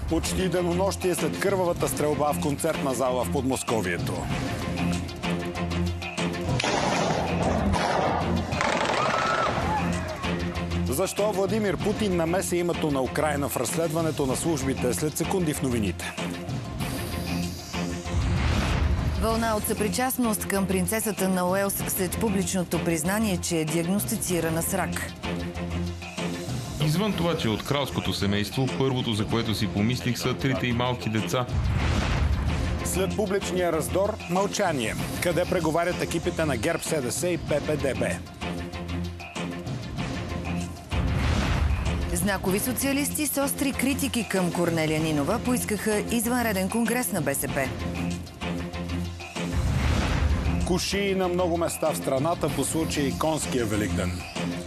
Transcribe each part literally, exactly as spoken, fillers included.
Почти денонощие след кървавата стрелба в концертна зала в Подмосковието. Защо Владимир Путин намеси името на Украйна в разследването на службите след секунди в новините? Вълна от съпричастност към принцесата на Уелс след публичното признание, че е диагностицирана с рак. Извън това, че от кралското семейство, първото, за което си помислих, са трите и малки деца. След публичния раздор, мълчание. Къде преговарят екипите на ГЕРБ, СДС и П П Д Б? Знакови социалисти с остри критики към Корнелия Нинова поискаха извънреден конгрес на Б С П. Кушии на много места в страната по случай конския Великден.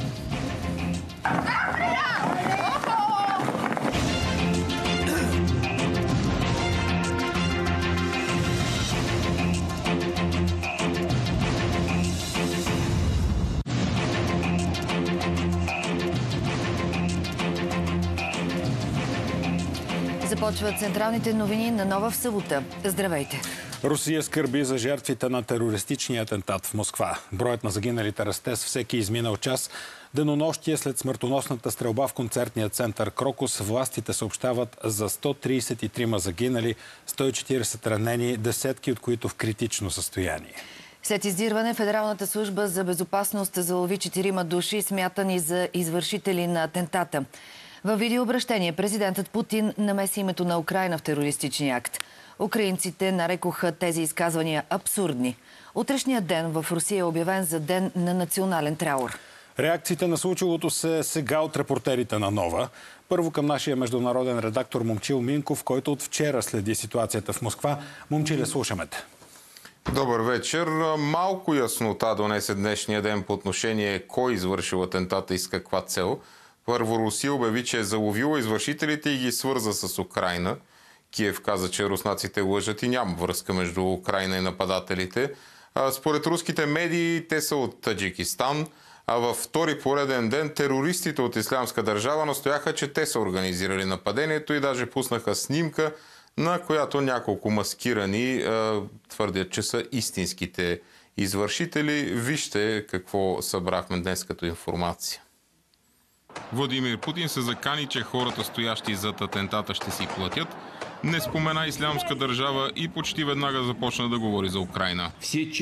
Започват централните новини на Нова в събота. Здравейте! Русия скърби за жертвите на терористичния атентат в Москва. Броят на загиналите расте с всеки изминал час. Денонощие след смъртоносната стрелба в концертния център Крокус, властите съобщават за сто тридесет и трима загинали, сто и четиридесет ранени, десетки от които в критично състояние. След издирване, Федералната служба за безопасност залови четирима души, смятани за извършители на атентата. Във видеообращение президентът Путин намеси името на Украйна в терористичния акт. Украинците нарекоха тези изказвания абсурдни. Утрешният ден в Русия е обявен за ден на национален траур. Реакциите на случилото се сега от репортерите на Нова. Първо към нашия международен редактор Момчил Минков, който от вчера следи ситуацията в Москва. Момчиле, слушаме те. Добър вечер. Малко яснота донесе днешния ден по отношение кой извършил атентата и с каква цел. Първо Русия обяви, че е заловила извършителите и ги свърза с Украйна. Киев каза, че руснаците лъжат и няма връзка между Украйна и нападателите. Според руските медии те са от Таджикистан, а във втори пореден ден терористите от Ислямска държава настояха, че те са организирали нападението и даже пуснаха снимка, на която няколко маскирани е, твърдят, че са истинските извършители. Вижте какво събрахме днес като информация. Владимир Путин се закани, че хората, стоящи зад атентата, ще си платят. Не спомена Ислямска държава и почти веднага започна да говори за Украйна.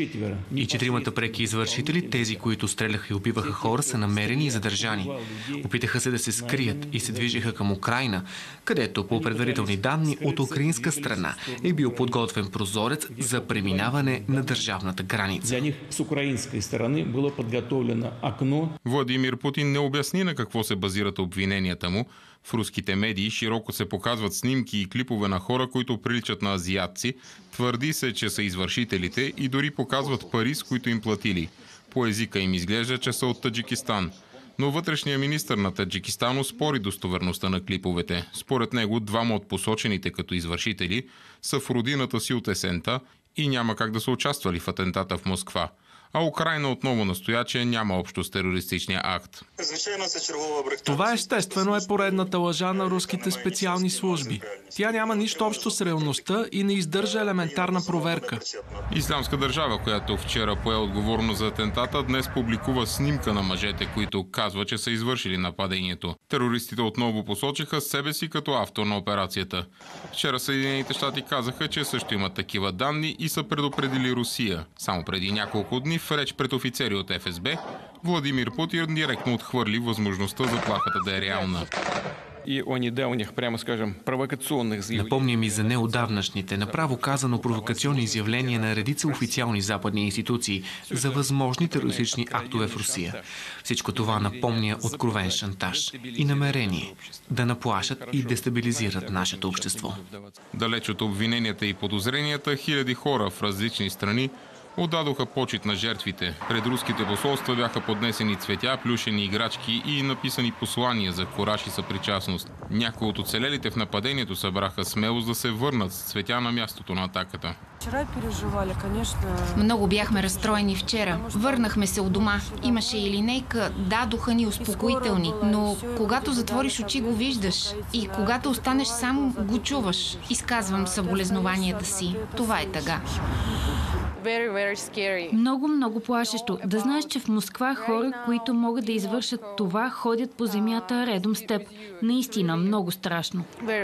И четиримата преки извършители, тези, които стреляха и убиваха хора, са намерени и задържани. Опитаха се да се скрият и се движиха към Украйна, където по предварителни данни от украинска страна е бил подготвен прозорец за преминаване на държавната граница. За них с украинской стороны было подготовлено окно. Владимир Путин не обясни на какво се базират обвиненията му. В руските медии широко се показват снимки и клипове на хора, които приличат на азиатци. Твърди се, че са извършителите и дори показват пари, с които им платили. По езика им изглежда, че са от Таджикистан. Но вътрешният министър на Таджикистан оспори достоверността на клиповете. Според него двама от посочените като извършители са в родината си от есента и няма как да са участвали в атентата в Москва. А Украйна отново настоя, че няма общо с терористичния акт. Това естествено е поредната лъжа на руските специални служби. Тя няма нищо общо с реалността и не издържа елементарна проверка. Ислямска държава, която вчера пое отговорно за атентата, днес публикува снимка на мъжете, които казва, че са извършили нападението. Терористите отново посочиха себе си като автор на операцията. Вчера Съединените щати казаха, че също имат такива данни и са предупредили Русия. Само преди няколко дни в реч пред офицери от Ф С Б, Владимир Путин директно отхвърли възможността заплахата да е реална. И о недавних, прямо скажем, провокационных заявлений. Напомня ми за неотдавнашните, направо казано провокационни изявления на редица официални западни институции за възможни терористични актове в Русия. Всичко това напомня откровен шантаж и намерение да наплашат и дестабилизират нашето общество. Далеч от обвиненията и подозренията, хиляди хора в различни страни отдадоха почит на жертвите. Пред руските посолства бяха поднесени цветя, плюшени играчки и написани послания за кураж и съпричастност. Някои от оцелелите в нападението събраха смелост да се върнат с цветя на мястото на атаката. Много бяхме разстроени вчера. Върнахме се от дома. Имаше и линейка, дадоха ни успокоителни. Но когато затвориш очи, го виждаш. И когато останеш сам, го чуваш. Изказвам съболезнованията си. Това е тъга. Много, много плашещо. Да знаеш, че в Москва хора, които могат да извършат това, ходят по земята редом с теб. Наистина, много страшно.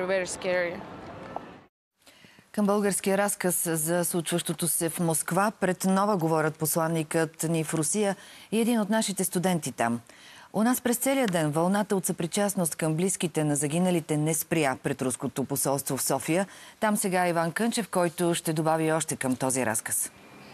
Към българския разказ за случващото се в Москва пред Нова говорят посланникът ни в Русия и един от нашите студенти там. У нас през целия ден вълната от съпричастност към близките на загиналите не спря пред руското посолство в София. Там сега е Иван Кънчев, който ще добави още към този разказ.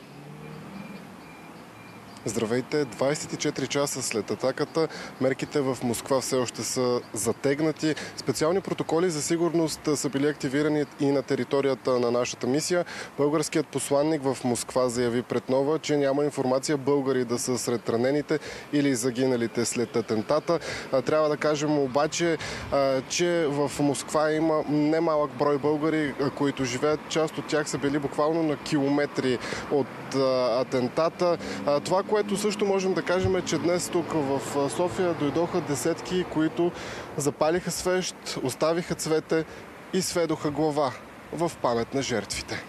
Здравейте! двадесет и четири часа след атаката мерките в Москва все още са затегнати. Специални протоколи за сигурност са били активирани и на територията на нашата мисия. Българският посланник в Москва заяви пред Нова, че няма информация българи да са сред ранените или загиналите след атентата. Трябва да кажем обаче, че в Москва има немалък брой българи, които живеят. Част от тях са били буквално на километри от атентата. Това, което също можем да кажем е, че днес тук в София дойдоха десетки, които запалиха свещ, оставиха цвете и сведоха глава в памет на жертвите.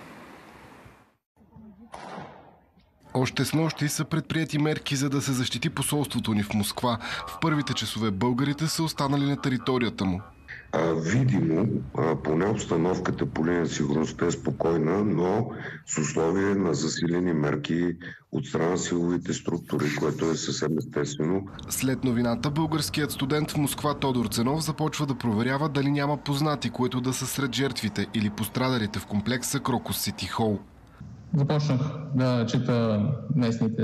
Още с нощи са предприяти мерки, за да се защити посолството ни в Москва. В първите часове българите са останали на територията му. Видимо, поне обстановката по линия на сигурността е спокойна, но с условие на засилени мерки от страна на силовите структури, което е съвсем естествено. След новината, българският студент в Москва Тодор Ценов започва да проверява дали няма познати, които да са сред жертвите или пострадалите в комплекса Крокус Сити Хол. Започнах да чета местните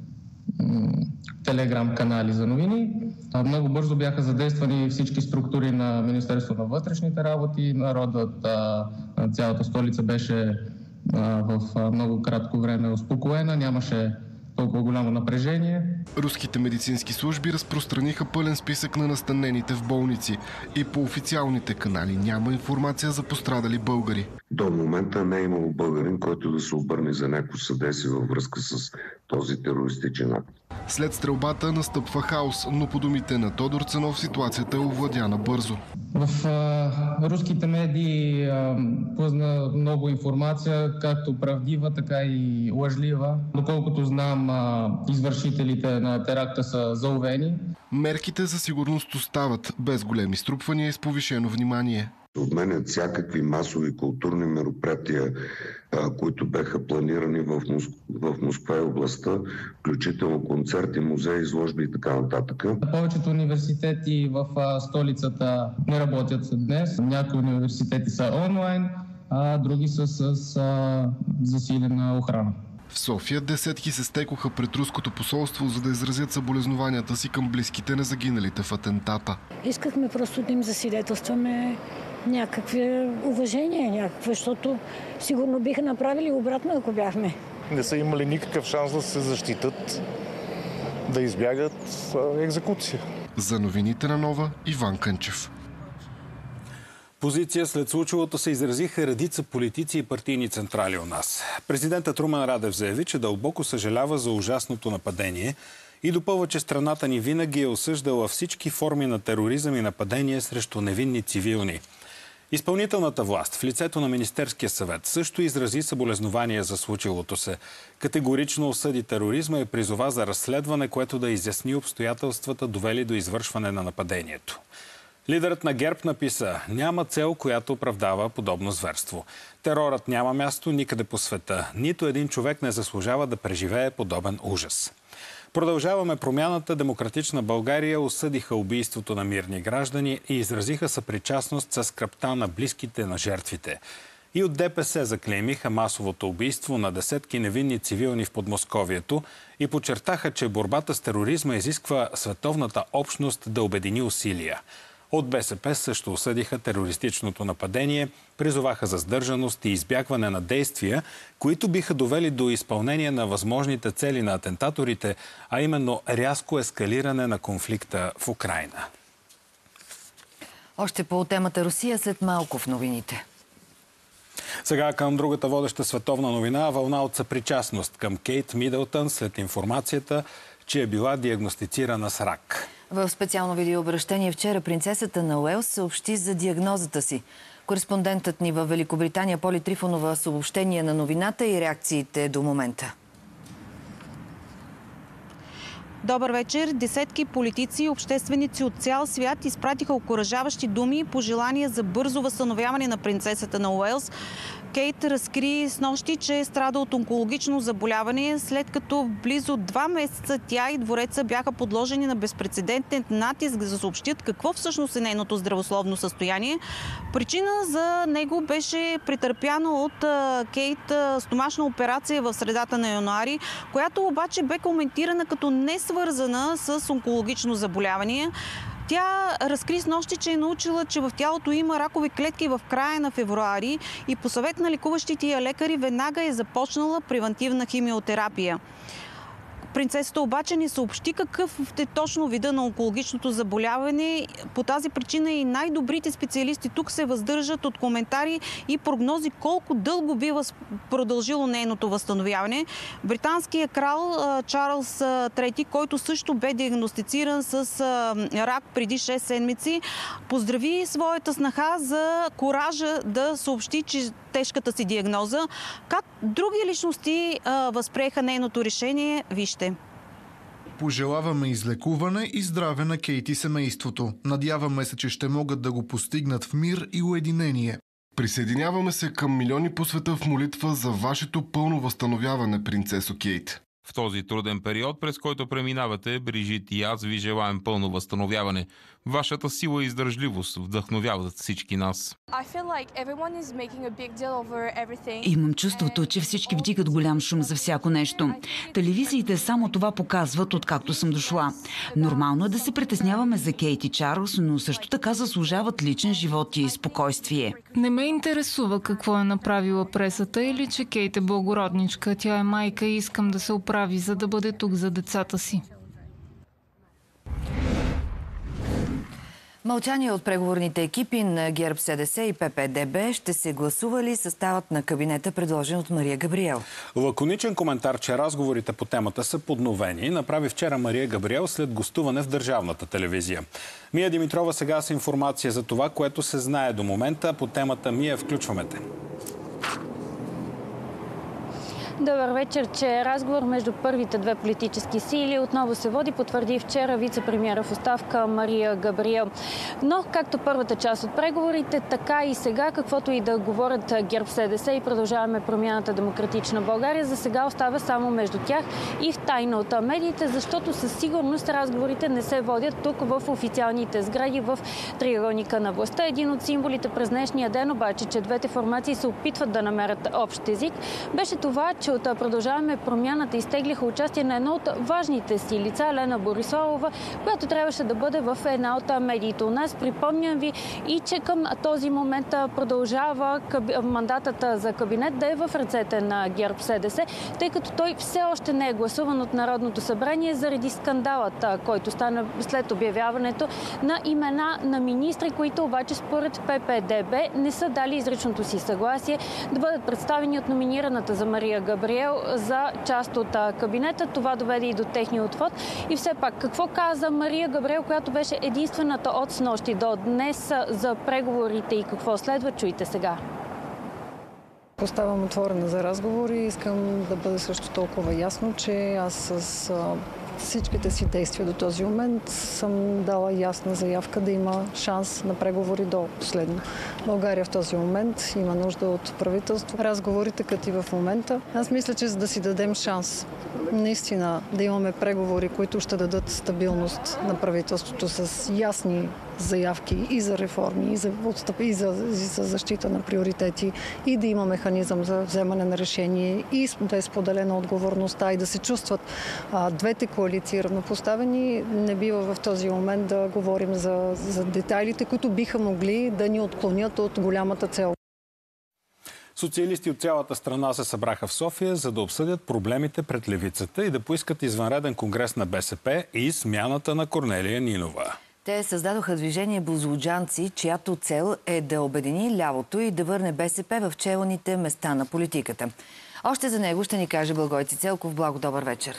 телеграм-канали за новини. Много бързо бяха задействани всички структури на Министерството на вътрешните работи. Народът на цялата столица беше в много кратко време успокоена. Нямаше толкова голямо напрежение. Руските медицински служби разпространиха пълен списък на настанените в болници и по официалните канали няма информация за пострадали българи. До момента не е имало българин, който да се обърне за някакво съдействие във връзка с този терористичен акт. След стрелбата настъпва хаос, но по думите на Тодор Ценов ситуацията е овладяна бързо. В а, руските медии а, плъзна много информация, както правдива, така и лъжлива. Доколкото знам, а, извършителите на теракта са заловени. Мерките за сигурност остават без големи струпвания и с повишено внимание. Отменят всякакви масови културни мероприятия, които бяха планирани в, Моск... в Москва и областта, включително концерти, музеи, изложби и така нататък. Повечето университети в столицата не работят днес. Някои университети са онлайн, а други са с а, засилена охрана. В София десетки се стекоха пред руското посолство, за да изразят съболезнованията си към близките на загиналите в атентата. Искахме просто да им засвидетелстваме някакви уважения, някакво, защото сигурно биха направили обратно, ако бяхме. Не са имали никакъв шанс да се защитат, да избягат екзекуция. За новините на Нова, Иван Кънчев. Позиция след случилото се изразиха редица политици и партийни централи у нас. Президентът Румен Радев заяви, че дълбоко съжалява за ужасното нападение и допълва, че страната ни винаги е осъждала всички форми на тероризъм и нападение срещу невинни цивилни. Изпълнителната власт в лицето на Министерския съвет също изрази съболезнования за случилото се. Категорично осъди тероризма и призова за разследване, което да изясни обстоятелствата, довели до извършване на нападението. Лидерът на ГЕРБ написа: няма цел, която оправдава подобно зверство. Терорът няма място никъде по света. Нито един човек не заслужава да преживее подобен ужас. Продължаваме промяната. Демократична България осъдиха убийството на мирни граждани и изразиха съпричастност с скръбта на близките на жертвите. И от ДПС заклеймиха масовото убийство на десетки невинни цивилни в Подмосковието и подчертаха, че борбата с тероризма изисква световната общност да обедини усилия. От БСП също осъдиха терористичното нападение, призоваха за сдържаност и избягване на действия, които биха довели до изпълнение на възможните цели на атентаторите, а именно рязко ескалиране на конфликта в Украйна. Още по темата Русия след малко в новините. Сега към другата водеща световна новина. Вълна от съпричастност към Кейт Мидълтън след информацията, че е била диагностицирана с рак. В специално видеообращение вчера принцесата на Уелс съобщи за диагнозата си. Кореспондентът ни във Великобритания Поли Трифонова съобщение на новината и реакциите до момента. Добър вечер. Десетки политици и общественици от цял свят изпратиха окуражаващи думи и пожелания за бързо възстановяване на принцесата на Уелс. Кейт разкри снощи, че страда от онкологично заболяване, след като близо два месеца тя и двореца бяха подложени на безпрецедентен натиск да съобщят какво всъщност е нейното здравословно състояние. Причина за него беше претърпяна от Кейт стомашна операция в средата на януари, която обаче бе коментирана като не свързана с онкологично заболяване. Тя разкри снощи, че е научила, че в тялото има ракови клетки в края на февруари и по съвет на лекуващите я лекари веднага е започнала превантивна химиотерапия. Принцесата обаче не съобщи какъв е точно вида на онкологичното заболяване. По тази причина и най-добрите специалисти тук се въздържат от коментари и прогнози колко дълго бива продължило нейното възстановяване. Британският крал Чарлз трети, който също бе диагностициран с рак преди шест седмици, поздрави своята снаха за коража да съобщи, че тежката си диагноза. Как други личности а, възприеха нейното решение, вижте. Пожелаваме излекуване и здраве на Кейт и семейството. Надяваме се, че ще могат да го постигнат в мир и уединение. Присъединяваме се към милиони по света в молитва за вашето пълно възстановяване, принцесо Кейт. В този труден период, през който преминавате, Брижит и аз ви желаем пълно възстановяване. Вашата сила и издържливост вдъхновяват всички нас. Имам чувството, че всички вдигат голям шум за всяко нещо. Телевизиите само това показват, откакто съм дошла. Нормално е да се притесняваме за Кейт и Чарлз, но също така заслужават личен живот и спокойствие. Не ме интересува какво е направила пресата или че Кейт е благородничка. Тя е майка и искам да се оправи, за да бъде тук за децата си. Мълчание от преговорните екипи на ГЕРБ СДС и П П Д Б ще се гласували съставът на кабинета, предложен от Мария Габриел. Лаконичен коментар, че разговорите по темата са подновени, направи вчера Мария Габриел след гостуване в държавната телевизия. Мия Димитрова сега с информация за това, което се знае до момента. По темата Мия, включваме те. Добър вечер, че разговор между първите две политически сили отново се води, потвърди вчера вице-премиера в оставка Мария Габриел. Но, както първата част от преговорите, така и сега, каквото и да говорят ГЕРБ СДС и Продължаваме промяната Демократична България, за сега остава само между тях и в тайна от медиите, защото със сигурност разговорите не се водят тук в официалните сгради в триъгълника на властта. Един от символите през днешния ден обаче, че двете формации се опитват да намерят общ език, беше това, че от Продължаваме промяната изтеглиха участие на едно от важните си лица, Лена Бориславова, която трябваше да бъде в една от медиите у нас. Припомням ви и че към този момент продължава мандатът за кабинет да е в ръцете на ГЕРБ СДС, тъй като той все още не е гласуван от Народното събрание заради скандалът, който стана след обявяването на имена на министри, които обаче според П П Д Б не са дали изричното си съгласие да бъдат представени от номинираната за Мария Габриел за част от кабинета. Това доведе и до техния отвод. И все пак, какво каза Мария Габриел, която беше единствената от снощи до днес за преговорите и какво следва? Чуйте сега. Оставам отворена за разговори и искам да бъде също толкова ясно, че аз с всичките си действия до този момент съм дала ясна заявка да има шанс на преговори до последно. България в този момент има нужда от правителство. Разговорите като и в момента. Аз мисля, че за да си дадем шанс наистина да имаме преговори, които ще дадат стабилност на правителството с ясни заявки и за реформи, и за отстъп, и за, и за защита на приоритети, и да има механизъм за вземане на решение, и да е споделена отговорността, и да се чувстват а, двете коалиции равнопоставени. Не бива в този момент да говорим за, за детайлите, които биха могли да ни отклонят от голямата цел. Социалисти от цялата страна се събраха в София, за да обсъдят проблемите пред левицата и да поискат извънреден конгрес на Б С П и смяната на Корнелия Нинова. Те създадоха движение Бузлуджанци, чиято цел е да обедини лявото и да върне БСП в челните места на политиката. Още за него ще ни каже Благой Цицелков. Благо, добър вечер.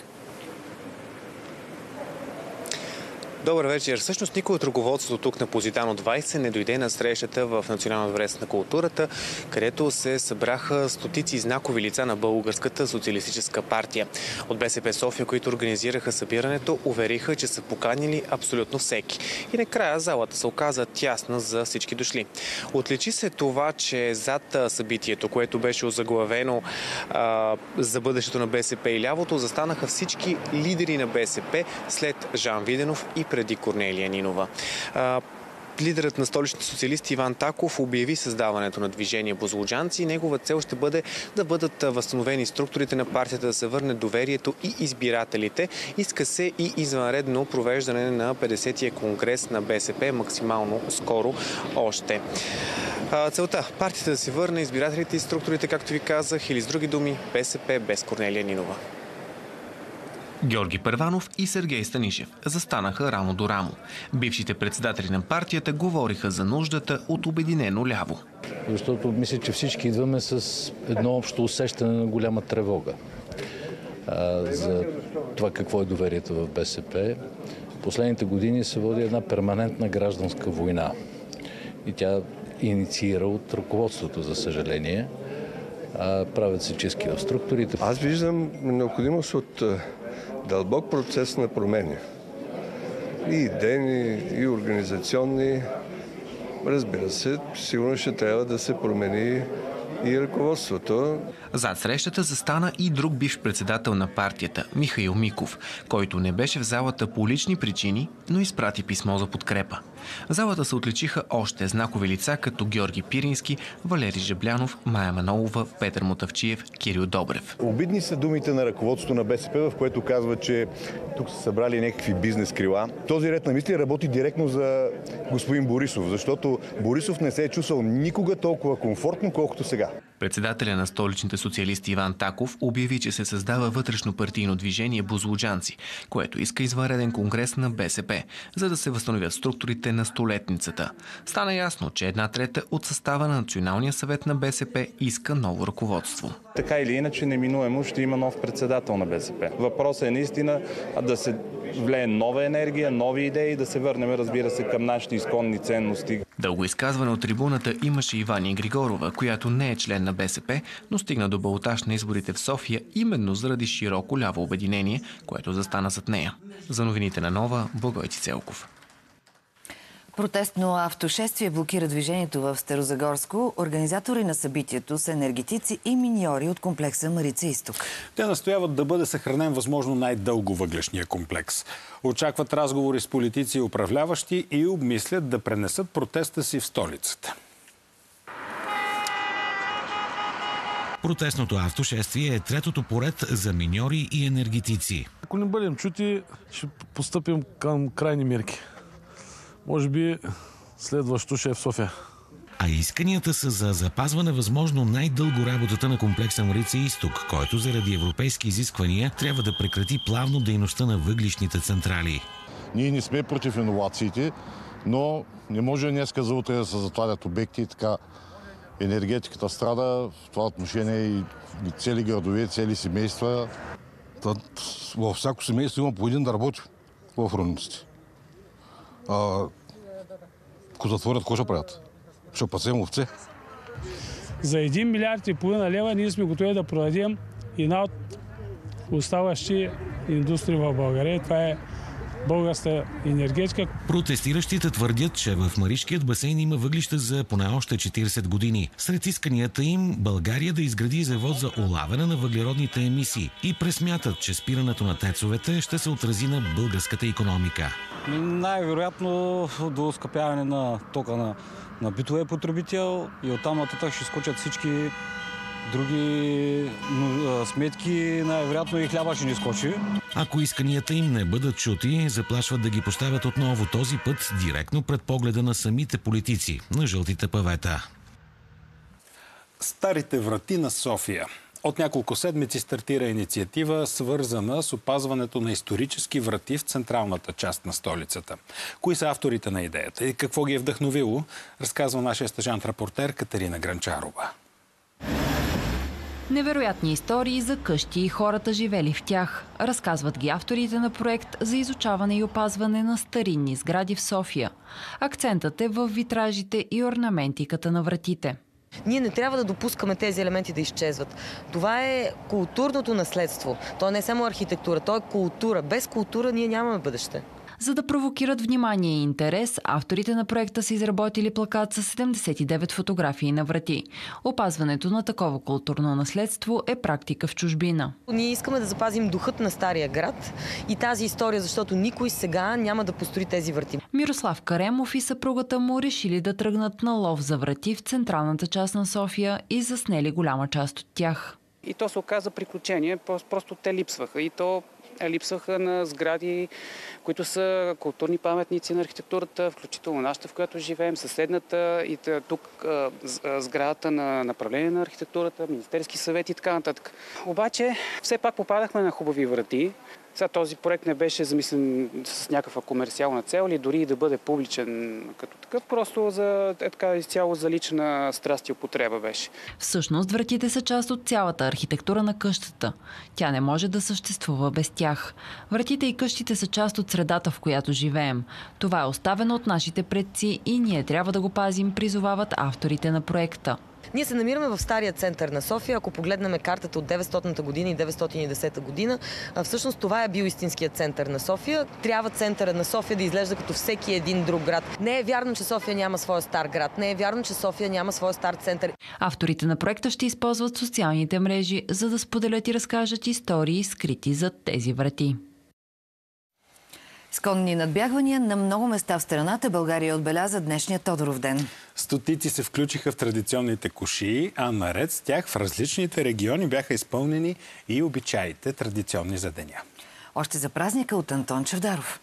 Добър вечер. Всъщност никой от ръководството тук на Позитано двайсет не дойде на срещата в Националния дворец на културата, където се събраха стотици знакови лица на Българската социалистическа партия. От БСП София, които организираха събирането, увериха, че са поканили абсолютно всеки. И накрая залата се оказа тясна за всички дошли. Отличи се това, че зад събитието, което беше озаглавено а, за бъдещето на БСП и лявото, застанаха всички лидери на БСП след Жан Виденов и преди Корнелия Нинова. Лидерът на столичните социалисти Иван Таков обяви създаването на движение Бузлуджанци. Негова цел ще бъде да бъдат възстановени структурите на партията, да се върне доверието и избирателите. Иска се и извънредно провеждане на петдесетия конгрес на БСП максимално скоро още. Целта – партията да се върне, избирателите и структурите, както ви казах, или с други думи БСП без Корнелия Нинова. Георги Първанов и Сергей Станишев застанаха рамо до рамо. Бившите председатели на партията говориха за нуждата от обединено ляво. Защото мисля, че всички идваме с едно общо усещане на голяма тревога а, за това какво е доверието в БСП. Последните години се води една перманентна гражданска война и тя инициира от ръководството, за съжаление. А, правят се чистки в структурите. Аз виждам необходимост от дълбок процес на промени. И идейни, и организационни. Разбира се, сигурно ще трябва да се промени и ръководството. Зад срещата застана и друг бивш председател на партията, Михаил Миков, който не беше в залата по лични причини, но изпрати писмо за подкрепа. В залата се отличиха още знакови лица, като Георги Пирински, Валери Жаблянов, Мая Манолова, Петър Мутавчиев, Кирил Добрев. Обидни са думите на ръководството на БСП, в което казва, че тук са събрали някакви бизнес крила. Този ред на мисли работи директно за господин Борисов, защото Борисов не се е чувствал никога толкова комфортно, колкото сега. Председателя на столичните социалисти Иван Таков обяви, че се създава вътрешно партийно движение Бузлуджанци, което иска извънреден конгрес на БСП, за да се възстановят структурите на столетницата. Стана ясно, че една трета от състава на Националния съвет на БСП иска ново ръководство. Така или иначе, неминуемо ще има нов председател на БСП. Въпросът е наистина да се влее нова енергия, нови идеи, да се върнем, разбира се, към нашите изконни ценности. Дълго изказване от трибуната имаше и Ваня Григорова, която не е член на БСП, но стигна до балотаж на изборите в София именно заради широко ляво обединение, което застана зад нея. За новините на Нова, Благой Цицелков. Протестно автошествие блокира движението в Старозагорско. Организатори на събитието са енергетици и миньори от комплекса Марица Изток. Те настояват да бъде съхранен възможно най-дълго въглешния комплекс. Очакват разговори с политици и управляващи и обмислят да пренесат протеста си в столицата. Протестното автошествие е третото поред за миньори и енергетици. Ако не бъдем чути, ще постъпим към крайни мерки. Може би следващото ще е в София. А исканията са за запазване възможно най-дълго работата на комплекса Марица Изток, който заради европейски изисквания трябва да прекрати плавно дейността на въглищните централи. Ние не сме против иновациите, но не може днеска за утре да се затварят обекти и така. Енергетиката страда, в това отношение и цели градове, цели семейства. Във всяко семейство има по един да работи в рудниците. Ако затворят, какво ще правят? Ще пасем овце. За един милиард и половина лева ние сме готови да продадем една от оставащи индустрии в България. Това е българска енергетика. Протестиращите твърдят, че в Маришкият басейн има въглища за поне още четирийсет години. Сред исканията им България да изгради завод за улавяне на въглеродните емисии и пресмятат, че спирането на тецовете ще се отрази на българската икономика. Най-вероятно до оскъпяване на тока на, на битовия потребител и оттам нататък ще скочат всички други но, сметки, най-вероятно и хляба ще ни скочи. Ако исканията им не бъдат чути, заплашват да ги поставят отново, този път директно пред погледа на самите политици на жълтите павета. Старите врати на София. От няколко седмици стартира инициатива, свързана с опазването на исторически врати в централната част на столицата. Кои са авторите на идеята и какво ги е вдъхновило, разказва нашия стажант-репортер Катерина Гранчарова. Невероятни истории за къщи и хората живели в тях. Разказват ги авторите на проект за изучаване и опазване на старинни сгради в София. Акцентът е в витражите и орнаментиката на вратите. Ние не трябва да допускаме тези елементи да изчезват. Това е културното наследство. То не е само архитектура, то е култура. Без култура ние нямаме бъдеще. За да провокират внимание и интерес, авторите на проекта са изработили плакат с седемдесет и девет фотографии на врати. Опазването на такова културно наследство е практика в чужбина. Ние искаме да запазим духът на стария град и тази история, защото никой сега няма да построи тези врати. Мирослав Каремов и съпругата му решили да тръгнат на лов за врати в централната част на София и заснели голяма част от тях. И то се оказа приключение, просто те липсваха. И то липсваха на сгради, които са културни паметници на архитектурата, включително нашата, в която живеем, съседната и тук сградата на направление на архитектурата, Министерски съвет и така нататък. Обаче все пак попадахме на хубави врати. Сега този проект не беше замислен с някаква комерциална цел или дори да бъде публичен като такъв, просто за е, така изцяло за лична страст и употреба беше. Всъщност вратите са част от цялата архитектура на къщата. Тя не може да съществува без тях. Вратите и къщите са част от средата, в която живеем. Това е оставено от нашите предци и ние трябва да го пазим, призовават авторите на проекта. Ние се намираме в стария център на София. Ако погледнем картата от деветстотната година и деветстотин и десета година, всъщност това е бил истинският център на София. Трябва центъра на София да изглежда като всеки един друг град. Не е вярно, че София няма своя стар град. Не е вярно, че София няма своя стар център. Авторите на проекта ще използват социалните мрежи, за да споделят и разкажат истории, скрити зад тези врати. С конни надбягвания на много места в страната България отбеляза днешния Тодоров ден. Стотици се включиха в традиционните кошии, а наред с тях в различните региони бяха изпълнени и обичаите традиционни за деня. Още за празника от Антон Чавдаров.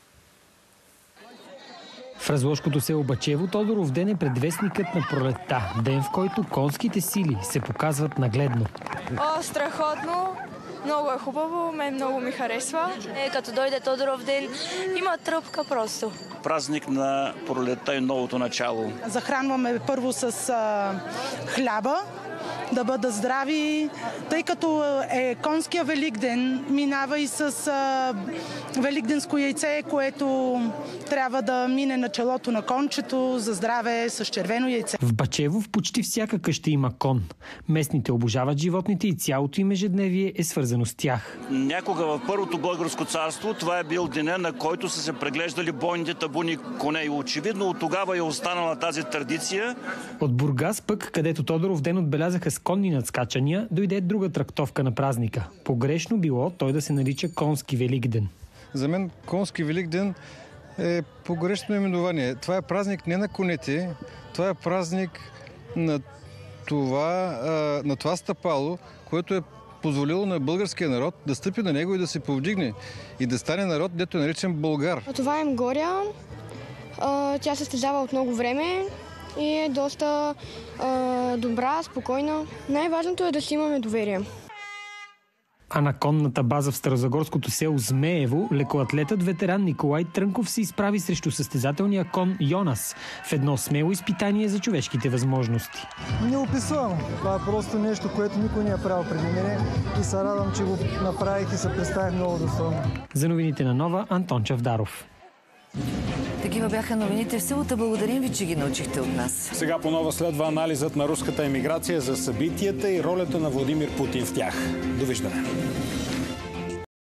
В разложкото село Бачево Тодоров ден е предвестникът на пролетта. Ден, в който конските сили се показват нагледно. О, страхотно! Много е хубаво, мен много ми харесва. Е, като дойде Тодоров ден, има тръпка просто. Празник на пролетта и новото начало. Захранваме първо с а, хляба, да бъдат здрави, тъй като е конския Великден, минава и с а, великденско яйце, което трябва да мине на челото на кончето за здраве с червено яйце. В Бачево в почти всяка къща има кон. Местните обожават животните и цялото им ежедневие е свързано с тях. Някога в първото българско царство това е бил деня, на който са се преглеждали бойните табуни коне и очевидно от тогава е останала тази традиция. От Бургас пък, където Тодоров ден отбелязаха с конни надскачания, дойде друга трактовка на празника. Погрешно било той да се нарича конски Великден. За мен конски Великден е погрешно именование. Това е празник не на конете, това е празник на това, на това стъпало, което е позволило на българския народ да стъпи на него и да се повдигне и да стане народ, дето е наричан Болгар. Това е Мгоря. Тя се състезава от много време и е доста а, добра, спокойна. Най-важното е да си имаме доверие. А на конната база в старозагорското село Змеево лекоатлетът ветеран Николай Трънков се изправи срещу състезателния кон Йонас в едно смело изпитание за човешките възможности. Неописуемо. Това е просто нещо, което никой не е правил преди мене и се радвам, че го направих и се представих много достойно. За новините на Нова, Антон Чавдаров. Такива бяха новините в събота. Благодарим ви, че ги научихте от нас. Сега по нова следва анализът на руската емиграция за събитията и ролята на Владимир Путин в тях. Довиждане!